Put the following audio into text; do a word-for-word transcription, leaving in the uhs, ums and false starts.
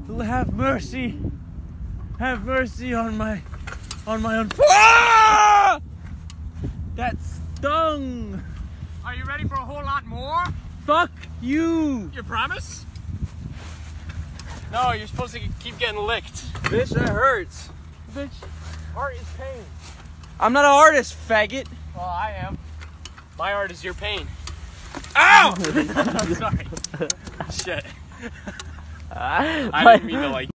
have mercy. Have mercy on my, on my own. Ah! That stung. Are you ready for a whole lot more? Fuck you. You promise? No, you're supposed to keep getting licked. Bitch, that hurts. Bitch, art is pain. I'm not an artist, faggot. Well, I am. My art is your pain. Ow! I'm sorry. Shit. Uh, I didn't mean to like